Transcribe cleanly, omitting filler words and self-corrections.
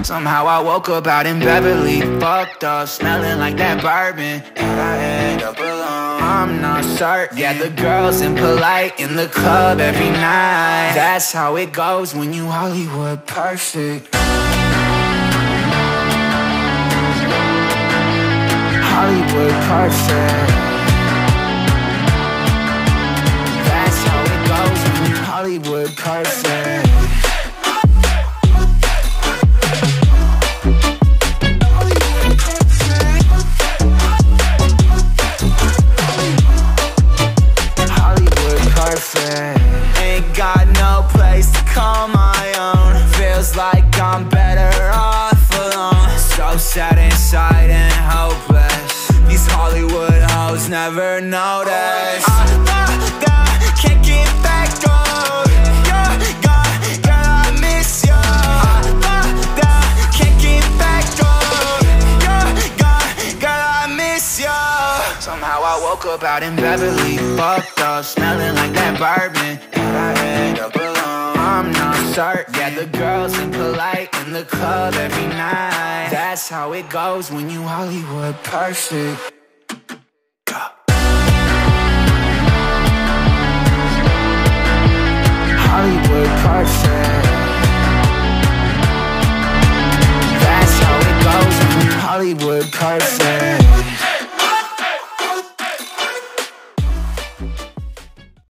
Somehow I woke up out in Beverly, fucked up, smelling like that bourbon. But I end up alone, I'm not certain. Yeah, the girls impolite in the club every night. That's how it goes when you Hollywood perfect. Hollywood perfect. That's how it goes when you Hollywood perfect. Ain't got no place to call my own. Feels like I'm better off alone. So sad inside and hopeless. These Hollywood hoes never notice. Can't get back on. Girl, I miss you. Can't get back on. Girl, I miss you. Somehow I woke up out in Beverly, fucked up, smelling like that bourbon. But I end up alone, I'm not certain. Yeah, the girls impolite in the club every night. That's how it goes when you Hollywood perfect. Hollywood perfect. That's how it goes when you Hollywood perfect.